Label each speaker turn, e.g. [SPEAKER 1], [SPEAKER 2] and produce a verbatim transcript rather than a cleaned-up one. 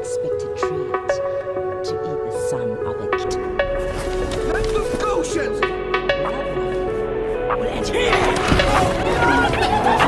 [SPEAKER 1] unexpected treat to eat the son of a kitten.
[SPEAKER 2] Let the Goshen!
[SPEAKER 1] Let